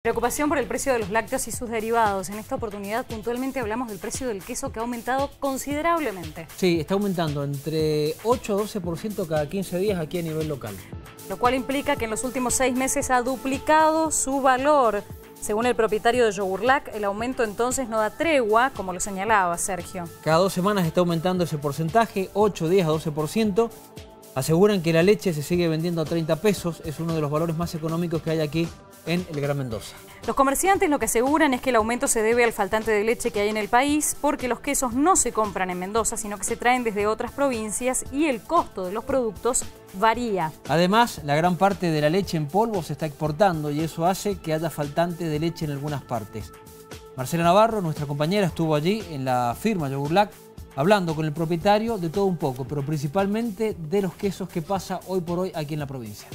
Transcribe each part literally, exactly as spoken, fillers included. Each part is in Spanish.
Preocupación por el precio de los lácteos y sus derivados. En esta oportunidad puntualmente hablamos del precio del queso, que ha aumentado considerablemente. Sí, está aumentando entre ocho a doce por ciento cada quince días aquí a nivel local. Lo cual implica que en los últimos seis meses ha duplicado su valor. Según el propietario de Yogurlac, el aumento entonces no da tregua, como lo señalaba Sergio. Cada dos semanas está aumentando ese porcentaje, ocho, diez a doce por ciento. Aseguran que la leche se sigue vendiendo a treinta pesos, es uno de los valores más económicos que hay aquí en el Gran Mendoza. Los comerciantes lo que aseguran es que el aumento se debe al faltante de leche que hay en el país, porque los quesos no se compran en Mendoza, sino que se traen desde otras provincias y el costo de los productos varía. Además, la gran parte de la leche en polvo se está exportando y eso hace que haya faltante de leche en algunas partes. Marcela Navarro, nuestra compañera, estuvo allí en la firma Yogurlac, hablando con el propietario de todo un poco, pero principalmente de los quesos que pasa hoy por hoy aquí en la provincia.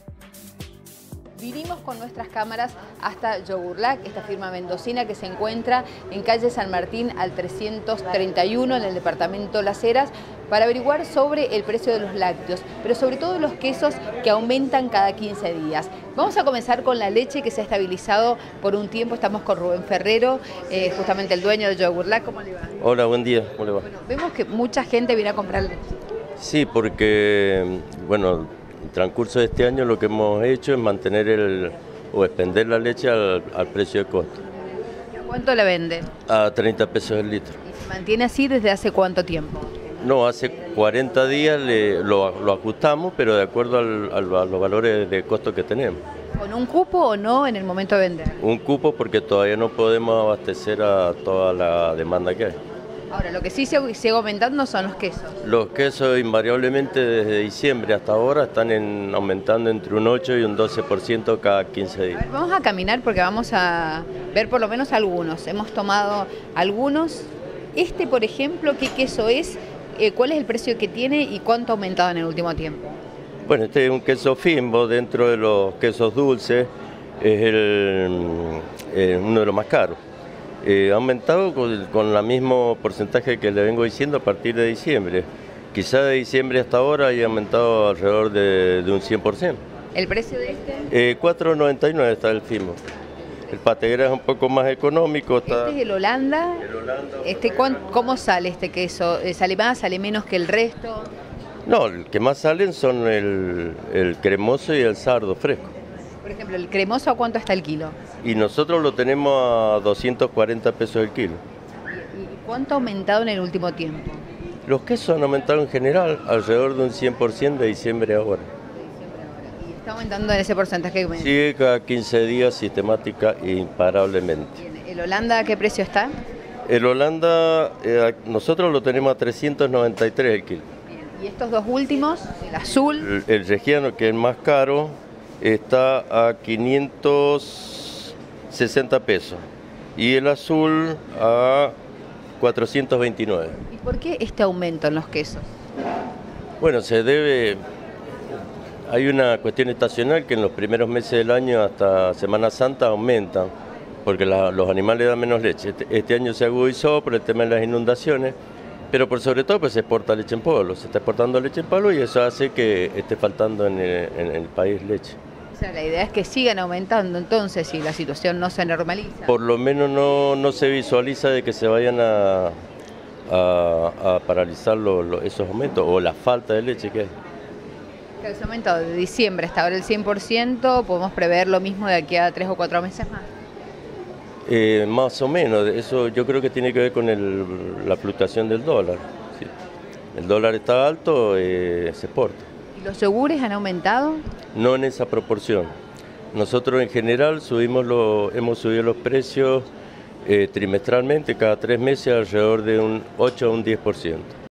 Vinimos con nuestras cámaras hasta Yogurlac, esta firma mendocina que se encuentra en calle San Martín al trescientos treinta y uno en el departamento Las Heras, para averiguar sobre el precio de los lácteos, pero sobre todo los quesos que aumentan cada quince días. Vamos a comenzar con la leche, que se ha estabilizado por un tiempo. Estamos con Rubén Ferrero, eh, justamente el dueño de Yogurlac. ¿Cómo le va? Hola, buen día. ¿Cómo le va? Bueno, vemos que mucha gente viene a comprar leche. Sí, porque, bueno, en el transcurso de este año lo que hemos hecho es mantener el, o expender la leche al, al precio de costo. ¿Cuánto le vende? A treinta pesos el litro. ¿Y se mantiene así desde hace cuánto tiempo? No, hace cuarenta días le, lo, lo ajustamos, pero de acuerdo al, al, a los valores de costo que tenemos. ¿Con un cupo o no en el momento de vender? Un cupo, porque todavía no podemos abastecer a toda la demanda que hay. Ahora, lo que sí sigue, sigue aumentando son los quesos. Los quesos invariablemente desde diciembre hasta ahora están en, aumentando entre un ocho y un doce por ciento cada quince días. A ver, vamos a caminar porque vamos a ver por lo menos algunos. Hemos tomado algunos. Este, por ejemplo, ¿qué queso es? Eh, ¿Cuál es el precio que tiene y cuánto ha aumentado en el último tiempo? Bueno, este es un queso Fimbo, dentro de los quesos dulces, es el, eh, uno de los más caros. Eh, ha aumentado con, con el mismo porcentaje que le vengo diciendo a partir de diciembre. Quizá de diciembre hasta ahora haya aumentado alrededor de, de un cien por ciento. ¿El precio de este? Eh, cuatro noventa y nueve está el Fimbo. El Pateguera es un poco más económico. Está... Este es el Holanda. El Holanda este, ¿Cómo sale este queso? ¿Sale más, sale menos que el resto? No, el que más salen son el, el cremoso y el sardo fresco. Por ejemplo, ¿el cremoso a cuánto está el kilo? Y nosotros lo tenemos a doscientos cuarenta pesos el kilo. ¿Y cuánto ha aumentado en el último tiempo? Los quesos han aumentado en general alrededor de un cien por ciento de diciembre a ahora. ¿Y está aumentando en ese porcentaje que me dice? Sigue cada quince días sistemática e imparablemente. Bien. ¿El Holanda a qué precio está? El Holanda, eh, nosotros lo tenemos a trescientos noventa y tres el kilo. Bien. ¿Y estos dos últimos, el azul? El, el Reggiano, que es el más caro, está a quinientos sesenta pesos y el azul a cuatrocientos veintinueve. ¿Y por qué este aumento en los quesos? Bueno, se debe... Hay una cuestión estacional que en los primeros meses del año hasta Semana Santa aumentan, porque la, los animales dan menos leche. Este, este año se agudizó por el tema de las inundaciones, pero por sobre todo pues se exporta leche en polvo, se está exportando leche en polvo y eso hace que esté faltando en el, en el país leche. O sea, la idea es que sigan aumentando entonces si la situación no se normaliza. Por lo menos no, no se visualiza de que se vayan a, a, a paralizar lo, lo, esos aumentos o la falta de leche que hay. Claro, se ha aumentado de diciembre hasta ahora el cien por ciento, ¿podemos prever lo mismo de aquí a tres o cuatro meses más? Eh, más o menos, eso yo creo que tiene que ver con el, la fluctuación del dólar. Sí. El dólar está alto, eh, se exporta. ¿Y los yogures han aumentado? No en esa proporción. Nosotros en general subimos lo, hemos subido los precios eh, trimestralmente, cada tres meses alrededor de un ocho a un diez por ciento.